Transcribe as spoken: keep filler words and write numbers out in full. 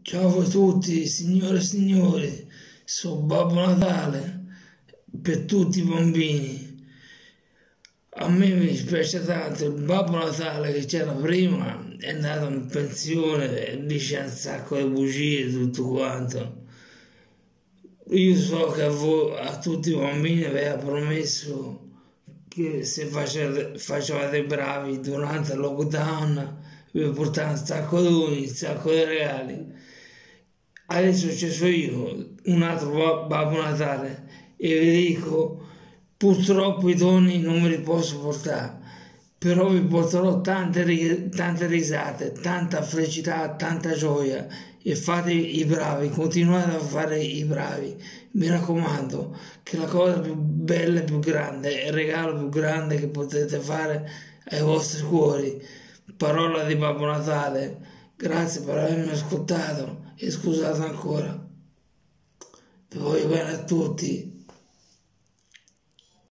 Ciao a tutti, signore e signori, sono Babbo Natale per tutti i bambini. A me mi dispiace tanto, il Babbo Natale che c'era prima è andato in pensione e dice un sacco di bugie e tutto quanto. Io so che a voi, a tutti i bambini aveva promesso che se facevate, facevate bravi durante il lockdown vi portava un sacco di doni, un sacco di regali. Adesso ci sono io, un altro Babbo Natale, e vi dico, purtroppo i doni non me li posso portare, però vi porterò tante, tante risate, tanta felicità, tanta gioia, e fate i bravi, continuate a fare i bravi. Mi raccomando, che la cosa più bella e più grande, il regalo più grande che potete fare ai vostri cuori. Parola di Babbo Natale. Grazie per avermi ascoltato e scusate ancora. Vi voglio bene a tutti.